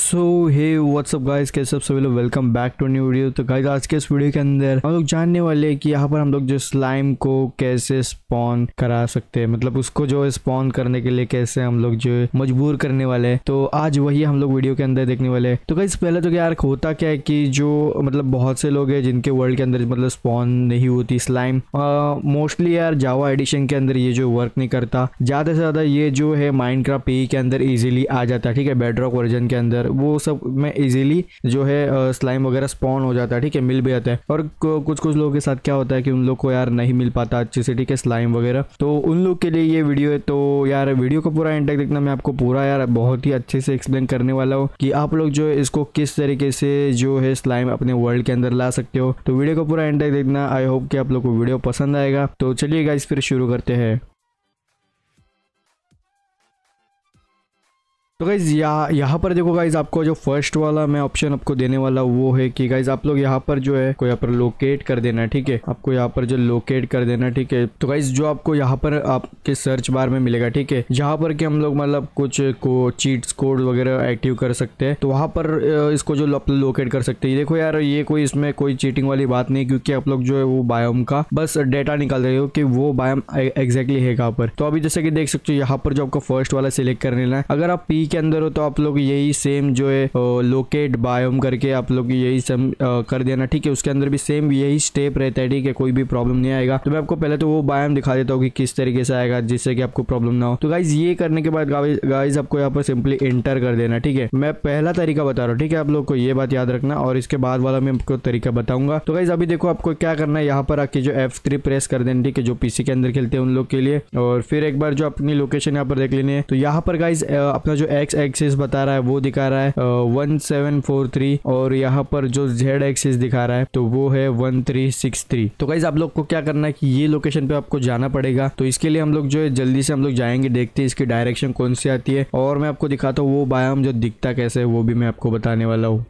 सो हे WhatsApp guys, कैसे सब सभी लोग, welcome back to new video. तो गाइस आज के इस वीडियो के अंदर हम लोग जानने वाले हैं कि यहाँ पर हम लोग जो स्लाइम को कैसे स्पॉन करा सकते हैं, मतलब उसको जो स्पॉन करने के लिए कैसे हम लोग जो मजबूर करने वाले हैं। तो आज वही हम लोग वीडियो के अंदर देखने वाले हैं। तो गाइस पहले तो यार होता क्या है कि जो मतलब बहुत से लोग हैं जिनके वर्ल्ड के अंदर मतलब स्पॉन नहीं होती स्लाइम, मोस्टली यार जावा एडिशन के अंदर ये जो वर्क नहीं करता। ज्यादा से ज्यादा ये जो है माइनक्राफ्ट पी के अंदर इजीली आ जाता है, ठीक है, बेडरॉक वर्जन के अंदर वो सब में इजीली जो है स्लाइम वगैरह स्पॉन हो जाता है, ठीक है, मिल भी जाता है। और कुछ कुछ लोगों के साथ क्या होता है कि उन लोग को यार नहीं मिल पाता अच्छे से, ठीक है, स्लाइम वगैरह। तो उन लोग के लिए ये वीडियो है। तो यार वीडियो को पूरा एंड तक देखना, मैं आपको पूरा यार बहुत ही अच्छे से एक्सप्लेन करने वाला हूँ कि आप लोग जो है इसको किस तरीके से जो है स्लाइम अपने वर्ल्ड के अंदर ला सकते हो। तो वीडियो को पूरा एंड तक देखना। आई होप कि आप लोग को वीडियो पसंद आएगा। तो चलिए गाइस फिर शुरू करते हैं। तो गाइज यहाँ पर देखो गाइज, आपको जो फर्स्ट वाला मैं ऑप्शन आपको देने वाला वो है कि गाइज आप लोग यहाँ पर जो है को यहाँ पर लोकेट कर देना, ठीक है, आपको यहाँ पर जो लोकेट कर देना, ठीक है। तो गाइज जो आपको यहाँ पर आपके सर्च बार में मिलेगा, ठीक है, जहाँ पर कि हम लोग मतलब कुछ को चीट्स कोड वगैरह एक्टिव कर सकते हैं, तो वहाँ पर इसको जो लोकेट कर सकते हैं। देखो यार ये कोई इसमें कोई चीटिंग वाली बात नहीं, क्योंकि आप लोग जो है वो बायोम का बस डेटा निकाल रहे हो कि वो बायोम एग्जैक्टली है कहाँ पर। तो अभी जैसे कि देख सकते हो यहाँ पर जो आपको फर्स्ट वाला सिलेक्ट करने है, अगर आप पी के अंदर हो तो आप लोग यही सेम जो है लोकेट बायोम करके आप लोग यही सेम कर देना, ठीक है। उसके अंदर भी सेम यही स्टेप रहता है, ठीक है, कोई भी प्रॉब्लम नहीं आएगा। तो मैं आपको पहले तो वो बायोम दिखा देता हूँ कि किस तरीके से आएगा जिससे कि आपको प्रॉब्लम ना हो। तो गाइज ये करने के बाद गाइज आपको यहाँ पर सिंपली एंटर कर देना, ठीक है। मैं पहला तरीका बता रहा हूँ, ठीक है, आप लोग को ये बात याद रखना, और इसके बाद वाला मैं आपको तरीका बताऊंगा। तो गाइज अभी देखो आपको क्या करना है, यहाँ पर आके जो F3 प्रेस कर देना, ठीक है, जो पीसी के अंदर खेलते हैं उन लोग के लिए। और फिर एक बार जो अपनी लोकेशन यहाँ पर देख लेनी है। तो यहाँ पर गाइज अपना जो एक्स एक्सिस बता रहा है वो दिखा रहा है 1743, और यहाँ पर जो जेड एक्सिस दिखा रहा है तो वो है 1363। तो गाइज आप लोग को क्या करना है कि ये लोकेशन पे आपको जाना पड़ेगा। तो इसके लिए हम लोग जो है जल्दी से हम लोग जाएंगे, देखते हैं इसकी डायरेक्शन कौन सी आती है, और मैं आपको दिखाता हूँ वो बायोम जो दिखता कैसे है वो भी मैं आपको बताने वाला हूँ।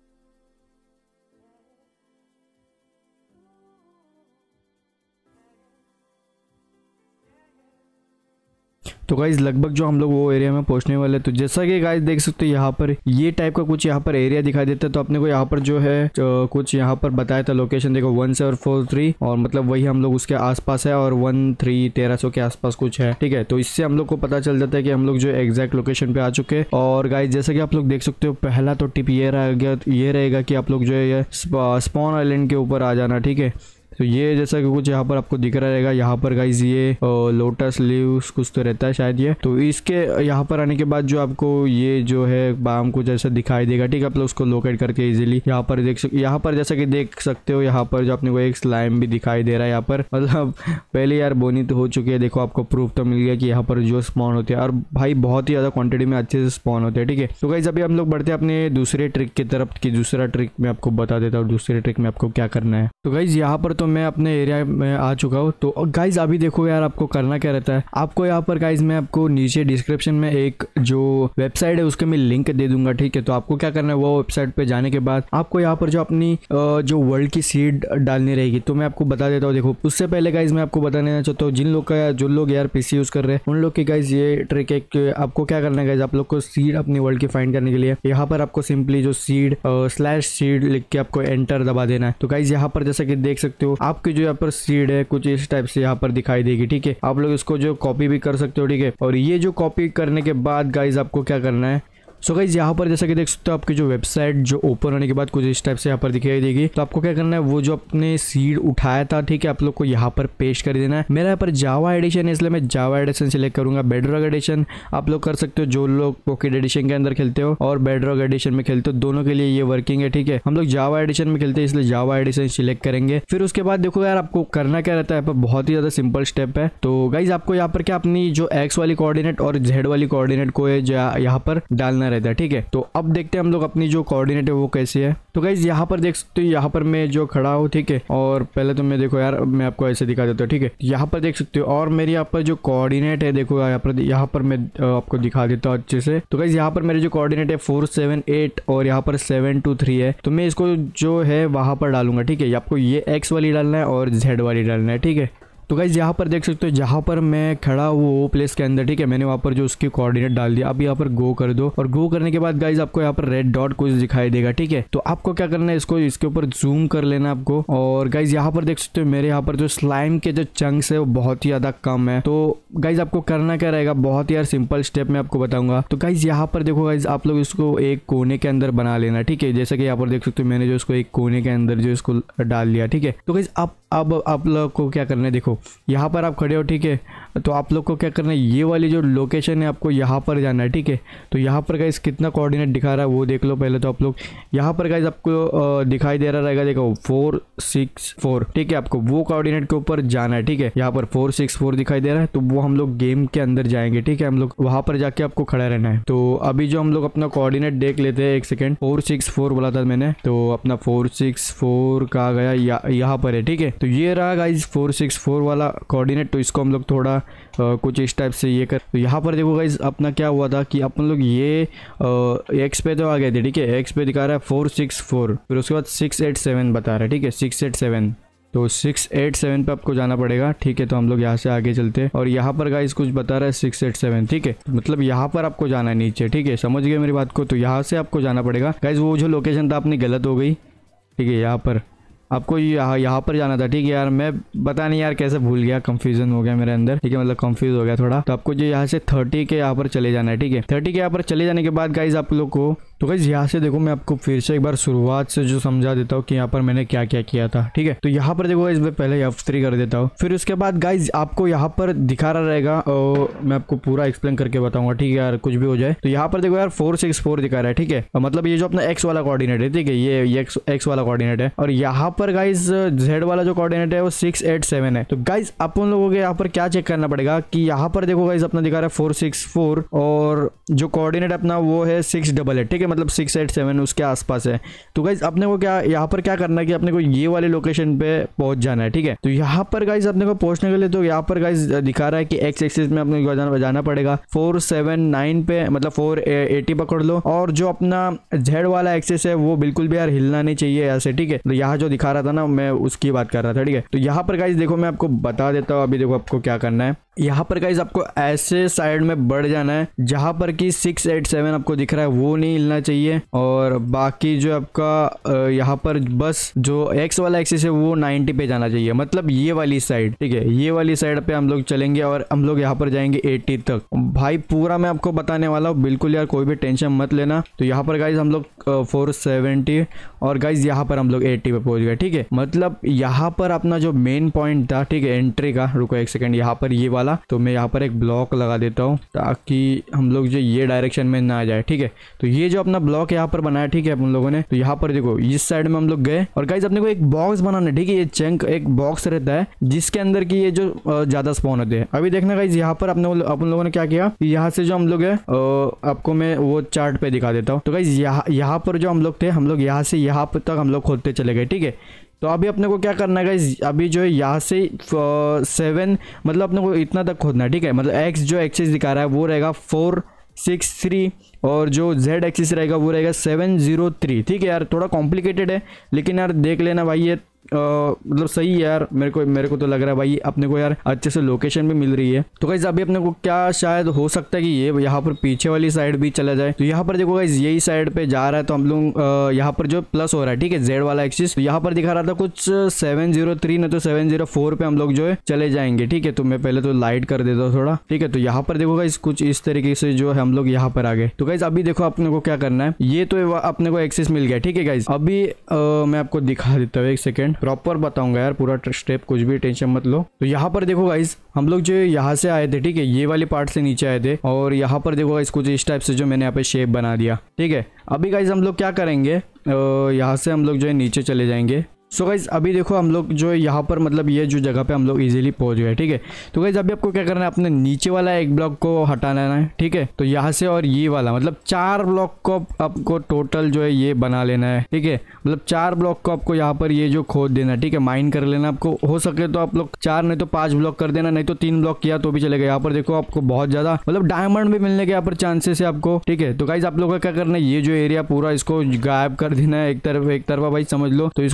तो गाइज लगभग जो हम लोग वो एरिया में पहुंचने वाले। तो जैसा कि गाइज देख सकते हो यहाँ पर ये टाइप का कुछ यहाँ पर एरिया दिखाई देता है। तो अपने को यहाँ पर जो है कुछ यहाँ पर बताया था लोकेशन, देखो 1743, और मतलब वही हम लोग उसके आसपास है, और 1300 के आसपास कुछ है, ठीक है। तो इससे हम लोग को पता चल जाता है कि हम लोग जो एग्जैक्ट लोकेशन पे आ चुके हैं। और गाइज जैसा कि आप लोग देख सकते हो पहला तो टिप ये रहेगा कि आप लोग जो है स्पॉन आइलैंड के ऊपर आ जाना, ठीक है। तो ये जैसा कि कुछ यहाँ पर आपको दिख रहा रहेगा, यहाँ पर गाइज ये लोटस लीव्स कुछ तो रहता है शायद ये। तो इसके यहाँ पर आने के बाद जो आपको ये जो है बाम को जैसा दिखाई देगा, ठीक है, आप लोग उसको लोकेट करके इजीली यहाँ पर यहाँ पर जैसा कि देख सकते हो यहाँ पर जो अपने को एक स्लाइम भी दिखाई दे रहा है यहाँ पर। मतलब पहले यार बोनी तो हो चुकी है, देखो आपको प्रूफ तो मिल गया कि यहाँ पर जो स्पॉन होते हैं, और भाई बहुत ही ज्यादा क्वांटिटी में अच्छे से स्पॉन होते हैं, ठीक है। तो गाइज अभी हम लोग बढ़ते हैं अपने दूसरे ट्रिक की तरफ, कि दूसरा ट्रिक मैं आपको बता देता हूँ दूसरे ट्रिक में आपको क्या करना है। तो गाइज यहाँ पर तो मैं अपने एरिया में आ चुका हूँ। तो गाइज अभी देखो यार आपको करना क्या रहता है, आपको यहाँ पर गाइज मैं आपको नीचे डिस्क्रिप्शन में एक जो वेबसाइट है उसके मैं लिंक दे दूंगा, ठीक है। तो आपको क्या करना है, वो वेबसाइट पे जाने के बाद आपको यहाँ पर जो अपनी जो वर्ल्ड की सीड डालनी रहेगी। तो मैं आपको बता देता हूँ, देखो उससे पहले गाइज मैं आपको बता देना चाहता हूँ जो लोग यार पीसी यूज कर रहे हैं उन लोग की गाइज ये ट्रिक है कि आपको क्या करना है गाइज, आप लोग को सीड अपनी वर्ल्ड की फाइंड करने के लिए यहाँ पर आपको सिंपली जो सीड लिख के आपको एंटर दबा देना है। तो गाइज यहाँ पर जैसा कि देख सकते हो आपके जो यहाँ पर सीड है कुछ इस टाइप से यहाँ पर दिखाई देगी, ठीक है। आप लोग इसको जो कॉपी भी कर सकते हो, ठीक है। और ये जो कॉपी करने के बाद गाइज आपको क्या करना है, सो गाइज यहाँ पर जैसा कि देख सकते हो आपकी जो वेबसाइट जो ओपन होने के बाद कुछ इस टाइप से यहाँ पर दिखाई देगी। तो आपको क्या करना है, वो जो अपने सीड उठाया था, ठीक है, आप लोग को यहाँ पर पेस्ट कर देना है। मेरा यहाँ पर जावा एडिशन है इसलिए मैं जावा एडिशन सिलेक्ट करूंगा। बेडरॉक एडिशन आप लोग कर सकते हो, जो लोग पॉकेट एडिशन के अंदर खेलते हो और बेडरॉक एडिशन में खेलते हो, दोनों के लिए ये वर्किंग है, ठीक है। हम लोग जावा एडिशन में खेलते हैं इसलिए जावा एडिशन सिलेक्ट करेंगे। फिर उसके बाद देखो यार आपको करना क्या रहता है, बहुत ही ज्यादा सिंपल स्टेप है। तो गाइज आपको यहाँ पर क्या अपनी जो एक्स वाली कोऑर्डिनेट और जेड वाली कोऑर्डिनेट को यहाँ पर डालना रहता है, ठीक है। तो अब देखते हैं हम लोग अपनी जो कोऑर्डिनेट है वो कैसी है। तो गाइज यहाँ पर देख सकते हो यहाँ पर मैं जो खड़ा हूँ, ठीक है। और पहले तो मैं देखो यार मैं आपको ऐसे दिखा देता हूँ, ठीक है। यहाँ पर देख सकते हो, और मेरी यहाँ पर जो कोऑर्डिनेट है देखो यहाँ पर मैं आपको दिखा देता हूँ अच्छे से। तो गाइज यहाँ पर मेरी जो कोऑर्डिनेट है 478 और यहाँ पर 723 है। तो मैं इसको जो है वहां पर डालूंगा, ठीक है। आपको ये एक्स वाली डालना है और जेड वाली डालना है, ठीक है। तो गाइज यहाँ पर देख सकते हो जहाँ पर मैं खड़ा हूँ वो प्लेस के अंदर, ठीक है, मैंने वहाँ पर जो उसकी कोऑर्डिनेट डाल दिया। अब यहाँ पर गो कर दो और गो करने के बाद गाइज आपको यहाँ पर रेड डॉट कुछ दिखाई देगा, ठीक है। तो आपको क्या करना है, इसको इसके ऊपर जूम कर लेना आपको। और गाइज यहाँ पर देख सकते हो मेरे यहाँ पर जो स्लाइम के जो चंक्स है वो बहुत ही ज्यादा कम है। तो गाइज आपको करना क्या रहेगा, बहुत ही यार सिंपल स्टेप मैं आपको बताऊंगा। तो गाइज यहाँ पर देखो गाइज आप लोग इसको एक कोने के अंदर बना लेना, ठीक है। जैसे कि यहाँ पर देख सकते हो मैंने जो इसको एक कोने के अंदर जो इसको डाल लिया, ठीक है। तो गाइज अब आप लोग को क्या करना है, देखो यहाँ पर आप खड़े हो, ठीक है। तो आप लोग को क्या करना है, ये वाली जो लोकेशन है आपको यहाँ पर जाना है, ठीक है। तो यहाँ पर गाइज कितना कोऑर्डिनेट दिखा रहा है वो देख लो पहले। तो आप लोग यहाँ पर गाइज आपको दिखाई दे रहा रहेगा, देखो 464, ठीक है। आपको वो कोऑर्डिनेट के ऊपर जाना है, ठीक है। यहाँ पर 464 दिखाई दे रहा है, तो वो हम लोग गेम के अंदर जाएंगे, ठीक है। हम लोग वहां पर जाके आपको खड़ा रहना है। तो अभी जो हम लोग अपना कोऑर्डिनेट देख लेते हैं, एक सेकेंड, 464 बोला था मैंने, तो अपना 464 कहाँ गया, यहाँ पर है, ठीक है। तो ये रहा गाइज 464 वाला कोऑर्डिनेट। तो इसको हम लोग थोड़ा कुछ इस टाइप से ये कर। तो यहाँ पर देखो गाइज अपना क्या हुआ था कि अपन लोग ये एक्स पे तो आ गए थे, ठीक है। एक्स पे दिखा रहा है 464, फिर उसके बाद 687 बता रहा है, ठीक है, 687। तो 687 पे आपको जाना पड़ेगा, ठीक है। तो हम लोग यहाँ से आगे चलते हैं और यहाँ पर गाइस कुछ बता रहा है 687, ठीक है। मतलब यहाँ पर आपको जाना है नीचे, ठीक है, समझ गए मेरी बात को। तो यहाँ से आपको जाना पड़ेगा गाइस, वो जो लोकेशन था अपनी गलत हो गई, ठीक है। यहाँ पर आपको यहाँ पर जाना था, ठीक है। यार मैं पता नहीं यार कैसे भूल गया, कंफ्यूजन हो गया मेरे अंदर, ठीक है, मतलब कंफ्यूज हो गया थोड़ा। तो आपको जो यहाँ से 30 के यहाँ पर चले जाना है, ठीक है। 30 के यहाँ पर चले जाने के बाद गाइज आप लोग को, तो गाइज यहाँ से देखो मैं आपको फिर से एक बार शुरुआत से जो समझा देता हूँ कि यहाँ पर मैंने क्या क्या किया था, ठीक है। तो यहाँ पर देखो गाइज मैं पहले F3 कर देता हूँ, फिर उसके बाद गाइज आपको यहाँ पर दिखा रहा रहेगा और मैं आपको पूरा एक्सप्लेन करके बताऊंगा, ठीक है यार, कुछ भी हो जाए। तो यहाँ पर देखो यार 464 दिखा रहा है, ठीक है। मतलब ये जो अपना एक्स वाला कोऑर्डिनेट है, ठीक है, ये एक्स वाला कोऑर्डिनेट है। और यहाँ पर गाइज जेड वाला जो कोऑर्डिनेट है वो 687 है। तो गाइज अपन लोगों को यहाँ पर क्या चेक करना पड़ेगा कि यहाँ पर देखो गाइज अपना दिखा रहा है 464 और जो कोऑर्डिनेट अपना वो है 688, ठीक है, मतलब 687 उसके आसपास है। तो गाइज अपने को क्या यहाँ पर क्या करना है कि अपने को ये वाले लोकेशन पे पहुंच जाना है, ठीक है। तो यहाँ पर गाइज अपने को पहुंचने के लिए तो यहाँ पर गाइज दिखा रहा है कि एक्स एक्सिस में अपने को जाना पड़ेगा 479 पे, मतलब 480 पकड़ लो। और जो अपना जेड वाला एक्सिस है वो बिल्कुल भी यार हिलना नहीं चाहिए ऐसे, ठीक है। तो यहाँ जो दिखा रहा था ना, मैं उसकी बात कर रहा था, ठीक है। तो यहाँ पर गाइज देखो मैं आपको बता देता हूँ, अभी देखो आपको क्या करना है। यहाँ पर गाइज आपको ऐसे साइड में बढ़ जाना है जहां पर कि 687 आपको दिख रहा है वो नहीं हिलना चाहिए। और बाकी जो आपका यहाँ पर बस जो एक्स वाला एक्सिस है वो 90 पे जाना चाहिए, मतलब ये वाली साइड, ठीक है। ये वाली साइड पे हम लोग चलेंगे और हम लोग यहाँ पर जाएंगे 80 तक। भाई पूरा मैं आपको बताने वाला हूँ, बिल्कुल यार कोई भी टेंशन मत लेना। तो यहाँ पर गाइज हम लोग 470 और गाइज यहाँ पर हम लोग 80 पे पहुंच गए, ठीक है। मतलब यहाँ पर अपना जो मेन पॉइंट था, ठीक है, एंट्री का, रुको एक सेकंड, यहाँ पर ये वाला, तो मैं यहाँ पर एक ब्लॉक लगा देता हूँ ताकि हम लोग जो ये डायरेक्शन में ना जाए, ठीक है। तो ये जो अपना ब्लॉक यहाँ पर बनाया, ठीक है, अपन लोगों ने। तो यहाँ पर देखो इस साइड में हम लोग गए और गाइज अपने को एक बॉक्स बनाना है, ठीक है। ये चंक एक बॉक्स रहता है जिसके अंदर की ये जो ज्यादा स्पॉन होते हैं। अभी देखना गाइज यहाँ पर अपन लोगों ने क्या किया, यहाँ से जो हम लोग है आपको मैं वो चार्ट पे दिखा देता हूँ। तो गाइज यहाँ पर जो हम लोग थे, हम लोग यहाँ से यहाँ तक हम लोग खोदते चले गए, ठीक है। तो अभी अपने को क्या करना है गाइस, अभी जो है यहाँ से 7 मतलब अपने को इतना तक खोदना है, ठीक है। मतलब एक्स जो एक्सिस दिखा रहा है वो रहेगा 463 और जो जेड एक्सिस रहेगा वो रहेगा 703, ठीक है। यार थोड़ा कॉम्प्लिकेटेड है लेकिन यार देख लेना भाई, ये मतलब सही है यार, मेरे को तो लग रहा है भाई अपने को यार अच्छे से लोकेशन भी मिल रही है। तो गाइस अभी अपने को क्या शायद हो सकता है कि ये यहाँ पर पीछे वाली साइड भी चला जाए। तो यहाँ पर देखो गाइस यही साइड पे जा रहा है, तो हम लोग यहाँ पर जो प्लस हो रहा है, ठीक है, जेड वाला एक्सिस। तो यहाँ पर दिखा रहा था कुछ 703 ना तो 704 पे हम लोग जो है चले जाएंगे, ठीक है। तो मैं पहले तो लाइट कर देता हूँ थोड़ा, ठीक है। तो यहाँ पर देखो गाइस कुछ इस तरीके से जो है हम लोग यहाँ पर आ गए। तो गाइस अभी देखो अपने को क्या करना है, ये तो अपने को एक्सिस मिल गया, ठीक है गाइस। अभी मैं आपको दिखा देता हूँ, एक सेकेंड, प्रॉपर बताऊंगा यार पूरा स्टेप, कुछ भी टेंशन मत लो। तो यहाँ पर देखो गाइस हम लोग जो यहाँ से आए थे, ठीक है, ये वाली पार्ट से नीचे आए थे और यहाँ पर देखो गाइस कुछ इस टाइप से जो मैंने यहाँ पे शेप बना दिया, ठीक है। अभी गाइस हम लोग क्या करेंगे, यहाँ से हम लोग जो है नीचे चले जाएंगे। सो गाइज अभी देखो हम लोग जो है यहाँ पर मतलब ये जो जगह पे हम लोग इजीली पहुंच गए, ठीक है। तो गाइज अभी आपको क्या करना है, अपने नीचे वाला एक ब्लॉक को हटाना है, ठीक है। तो यहाँ से और ये वाला मतलब 4 ब्लॉक को आपको टोटल जो है ये बना लेना है, ठीक है। मतलब 4 ब्लॉक को आपको यहाँ पर ये जो खोद देना है, ठीक है, माइन कर लेना। आपको हो सके तो आप लोग 4 नहीं तो 5 ब्लॉक कर देना, नहीं तो 3 ब्लॉक किया तो भी चलेगा। यहाँ पर देखो आपको बहुत ज्यादा मतलब डायमंड भी मिलने के यहाँ पर चांसेस है आपको, ठीक है। तो गाइज आप लोग का क्या करना है, ये जो एरिया पूरा इसको गायब कर देना है एक तरफा भाई, समझ लो। तो इसको जो आपको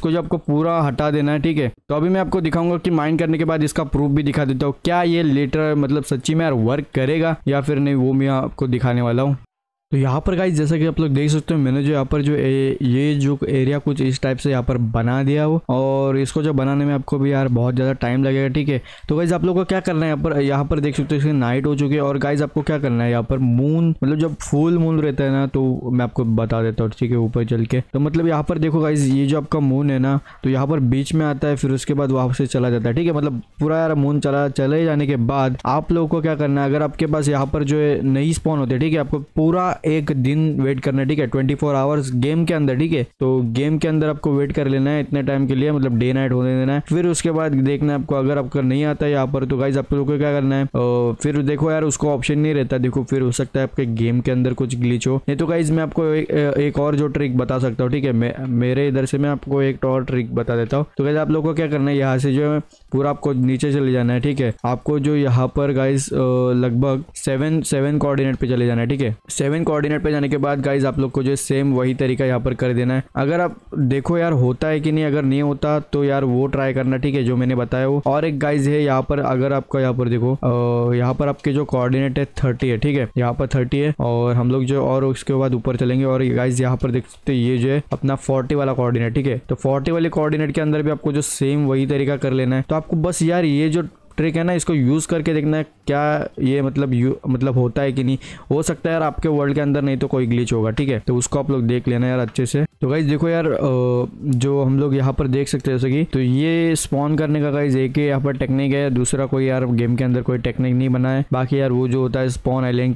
पूरा हटा देना है, ठीक है। तो अभी मैं आपको दिखाऊंगा कि माइन करने के बाद इसका प्रूफ भी दिखा देता हूँ, क्या ये लेटर मतलब सच्ची में यार वर्क करेगा या फिर नहीं, वो मैं आपको दिखाने वाला हूँ। तो यहाँ पर गाइस जैसा कि आप लोग देख सकते हो, मैंने जो यहाँ पर जो ये जो एरिया कुछ इस टाइप से यहाँ पर बना दिया हो, और इसको जो बनाने में आपको भी यार बहुत ज़्यादा टाइम लगेगा, ठीक है। तो गाइस आप लोगों को क्या करना है, यहाँ पर देख सकते हो इसकी नाइट हो चुकी है, और गाइस आपको क्या करना है, यहाँ पर मून मतलब जब फुल मून रहता है ना, तो मैं आपको बता देता हूँ, ठीक है, ऊपर चल के। तो मतलब यहाँ पर देखो गाइस, ये जो आपका मून है ना, तो यहाँ पर बीच में आता है, फिर उसके बाद वहाँ से चला जाता है, ठीक है। मतलब पूरा यार मून चले जाने के बाद आप लोगों को क्या करना है, अगर आपके पास यहाँ पर जो है नहीं स्पॉन होते, ठीक है, आपको पूरा एक दिन वेट करना है, ठीक है, 24 आवर्स गेम के अंदर, ठीक है। तो गेम के अंदर आपको वेट कर लेना है इतने टाइम के लिए, मतलब डे नाइट होने देना है। फिर उसके बाद देखना है आपको, अगर आपका नहीं आता है यहाँ पर, तो गाइस आप लोगों को क्या करना है, फिर देखो यार उसको ऑप्शन नहीं रहता, देखो फिर हो सकता है आपके गेम के अंदर कुछ ग्लिच हो। नहीं तो गाइस मैं आपको एक और जो ट्रिक बता सकता हूँ, ठीक है, मेरे इधर से मैं आपको एक और ट्रिक बता देता हूँ। तो गाइस आप लोगों को क्या करना है, यहाँ से जो है पूरा आपको नीचे चले जाना है, ठीक है। आपको जो यहाँ पर गाइस लगभग 7 कोऑर्डिनेट पे चले जाना है, ठीक है। 7 कोऑर्डिनेट पे जाने के बाद गाइस आप लोग को जो सेम वही तरीका यहाँ पर कर देना है। अगर आप देखो यार होता है कि नहीं, अगर नहीं होता तो यार वो ट्राई करना, ठीक है, जो मैंने बताया वो। और एक गाइस है यहाँ पर, अगर आपका यहाँ पर देखो यहाँ पर आपके जो कोऑर्डिनेट है 30 है, ठीक है, यहाँ पर 30 है, और हम लोग जो और उसके बाद ऊपर चलेंगे, और गाइस यहाँ पर देख सकते हैं ये जो है अपना 40 वाला कोऑर्डिनेट, ठीक है। तो 40 वाले कोऑर्डिनेट के अंदर भी आपको जो सेम वही तरीका कर लेना है। तो आपको बस यार ये जो ट्रिक है ना, इसको यूज़ करके देखना है क्या ये मतलब होता है कि नहीं। हो सकता है यार आपके वर्ल्ड के अंदर नहीं तो कोई ग्लिच होगा, ठीक है। तो उसको आप लोग देख लेना यार अच्छे से। तो गाइज देखो यार जो हम लोग यहाँ पर देख सकते हैं, जैसे कि तो ये स्पॉन करने का गाइज एक ही यहाँ पर टेक्निक है, दूसरा कोई यार गेम के अंदर कोई टेक्निक नहीं बना है। बाकी यार वो जो होता है स्पॉन आइलैंड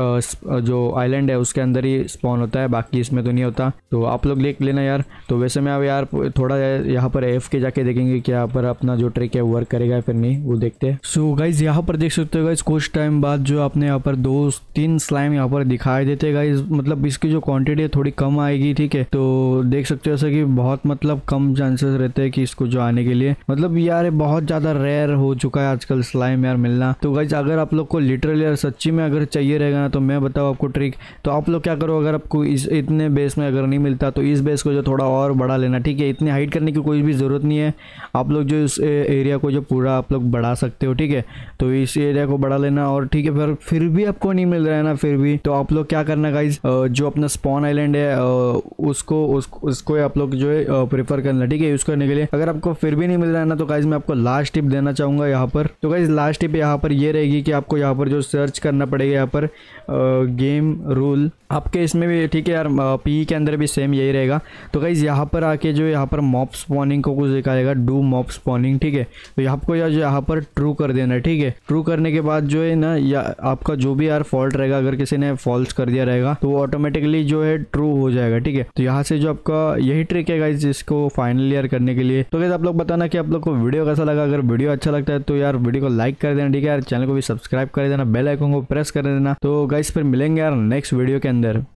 के जो आइलैंड है उसके अंदर ही स्पॉन होता है, बाकी इसमें तो नहीं होता। तो आप लोग देख लेना यार। तो वैसे मैं अब यार थोड़ा यहाँ पर एफ के जाके देखेंगे कि यहाँ पर अपना जो ट्रिक है वर्क करेगा फिर नहीं, वो देखते हैं। सो गाइज यहाँ पर देख सकते हो गाइज, कुछ टाइम बाद जो आपने यहाँ पर 2-3 स्लाइम यहाँ पर दिखाई देते हैं गाइज, मतलब इसकी जो क्वांटिटी है थोड़ी कम आएगी, ठीक है। तो देख सकते हो ऐसा कि बहुत मतलब कम चांसेस रहते हैं कि इसको जो आने के लिए, मतलब यार बहुत ज्यादा रेयर हो चुका है आजकल स्लाइम यार मिलना। तो गाइज अगर आप लोग को लिटरली यार सच्ची में अगर चाहिए रहेगा ना, तो मैं बताऊँ आपको ट्रिक। तो आप लोग क्या करो, अगर आपको इस इतने बेस में अगर नहीं मिलता तो इस बेस को जो थोड़ा और बढ़ा लेना, ठीक है। इतनी हाइट करने की कोई भी जरूरत नहीं है, आप लोग जो इस एरिया को जो पूरा आप लोग बढ़ा सकते हो, ठीक है। तो इस एरिया को बढ़ा लेना, और ठीक है फिर भी आपको नहीं मिल रहा है ना, फिर भी तो आप लोग क्या करना गाइज, जो अपना स्पॉन आइलैंड है उसको आप लोग जो है प्रेफर करना, ठीक है, यूज करने के लिए। अगर आपको फिर भी नहीं मिल रहा है ना, तो गाइज मैं आपको लास्ट टिप देना चाहूंगा यहाँ पर। तो गाइज लास्ट टिप यहाँ पर ये रहेगी कि आपको यहाँ पर जो सर्च करना पड़ेगा यहाँ पर गेम रूल, आपके इसमें भी ठीक है यार, पी के अंदर भी सेम यही रहेगा। तो गाइज यहाँ पर आके जो यहाँ पर मॉब स्पॉनिंग को कुछ दिखाएगा, डू मॉब स्पॉनिंग, ठीक है। तो आपको यार जो यहाँ पर ट्रू कर देना है, ठीक है। ट्रू करने के बाद जो है ना, या आपका जो भी यार फॉल्ट रहेगा, अगर किसी ने फॉल्स कर दिया रहेगा तो वो ऑटोमेटिकली जो है ट्रू हो जाएगा, ठीक है। तो यहाँ से जो आपका यही ट्रिक है गाइज इसको फाइनल ईयर करने के लिए। तो गाइज आप लोग बताना कि आप लोग को वीडियो कैसा लगा। अगर वीडियो अच्छा लगता है तो यार वीडियो को लाइक कर देना, ठीक है यार। चैनल को भी सब्सक्राइब कर देना, बेल आइकन को प्रेस कर देना। तो गाइज फिर मिलेंगे यार नेक्स्ट वीडियो के अंदर।